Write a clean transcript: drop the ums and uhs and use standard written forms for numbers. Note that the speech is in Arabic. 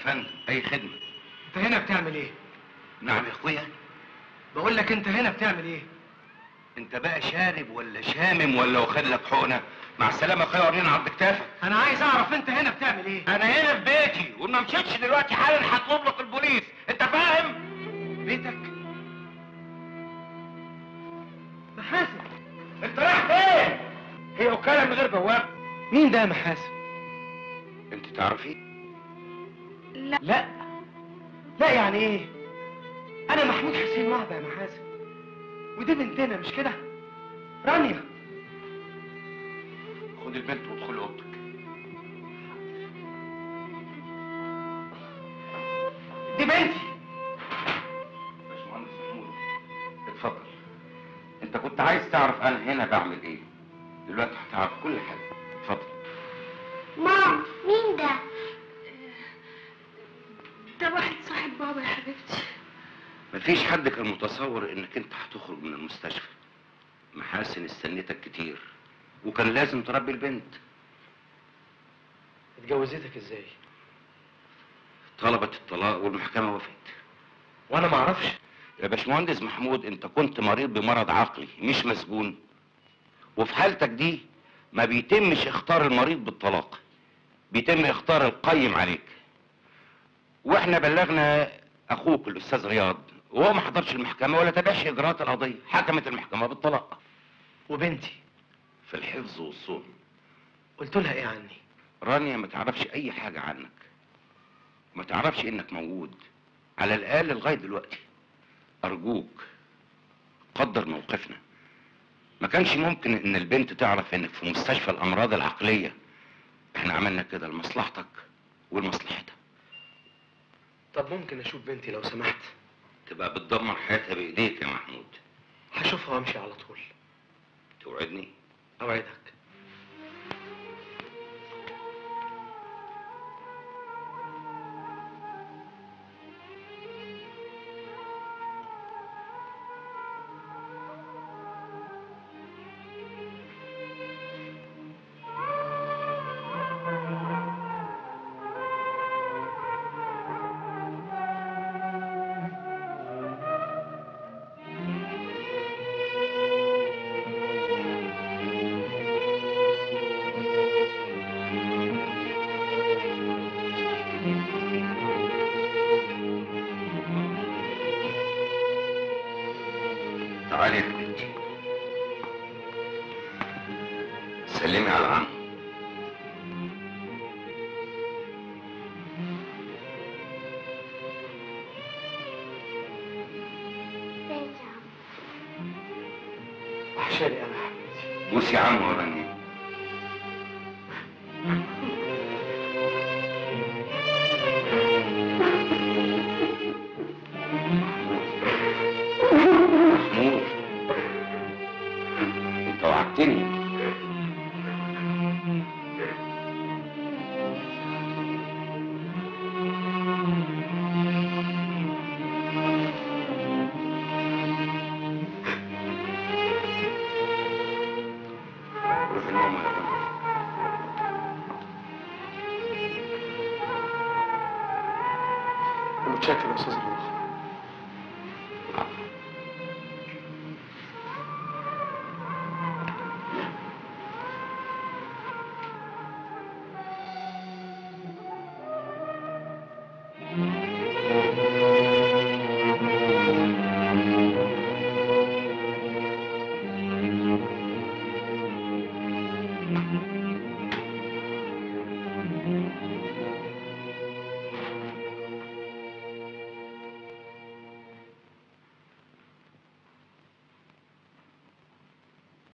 فندم، اي خدمه. انت هنا بتعمل ايه؟ نعم يا اخويا. بقول لك انت هنا بتعمل ايه؟ انت بقى شارب ولا شامم ولا واخد لك حقنه؟ مع السلامه يا اخويا، ورينا عرض كتافك. انا عايز اعرف انت هنا بتعمل ايه؟ انا هنا في بيتي، وما مشيتش دلوقتي حالا هطلب لك البوليس، انت فاهم؟ بيتك؟ محاسن، انت رايح فين؟ هي وكاله من غير بواب. مين ده يا محاسن؟ انت تعرفي؟ لا لا، يعني ايه؟ انا محمود حسين وهبه يا محاسن، ودي بنتنا مش كده؟ رانيا. خد البنت وادخلي اوضتك. دي بنتي. باشمهندس محمود، اتفضل. انت كنت عايز تعرف انا هنا بعمل ايه؟ دلوقتي هتعرف كل حاجه. اتفضل. مام، مين ده؟ ده واحد صاحب بابا يا حبيبتي. مفيش حد كان متصور انك انت هتخرج من المستشفى. محاسن استنيتك كتير، وكان لازم تربي البنت. اتجوزتك ازاي؟ طلبت الطلاق والمحكمه وافقت. وانا ما اعرفش؟ يا باشمهندس محمود، انت كنت مريض بمرض عقلي مش مسجون، وفي حالتك دي ما بيتمش اختار المريض بالطلاق، بيتم اختار القيم عليك. واحنا بلغنا اخوك الاستاذ رياض، وهو ما حضرش المحكمه ولا تابعش اجراءات القضيه، حكمت المحكمه بالطلاق. وبنتي؟ في الحفظ والصون. قلت لها ايه عني؟ رانيا ما تعرفش اي حاجه عنك، ما تعرفش انك موجود على الاقل لغايه دلوقتي. ارجوك قدر موقفنا. ما كانش ممكن ان البنت تعرف انك في مستشفى الامراض العقليه. احنا عملنا كده لمصلحتك ولمصلحتها. طب ممكن اشوف بنتي لو سمحت؟ تبقى بتدمر حياتها بايديك يا محمود. هشوفها وامشي على طول. توعدني؟ اوعدك. تعالي يا حبيبتي، سلمي على عم. وحشاني انا يا حبيبتي. بوس يا عم وراني. محمود، انت وعدتني. روح النوم يا رانيا. متشكر يا استاذ رضا.